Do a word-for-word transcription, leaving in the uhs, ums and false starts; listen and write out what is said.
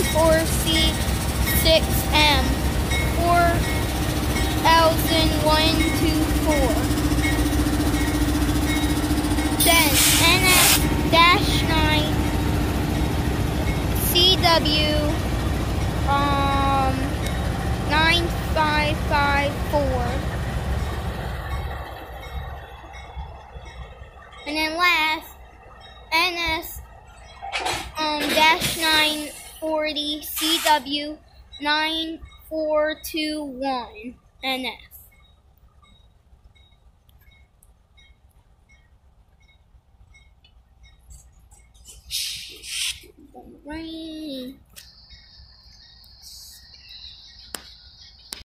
four C six M four thousand one two four. Then N S nine C W um nine five five four. And then last N S um dash nine forty C W nine four two one N S. Rain.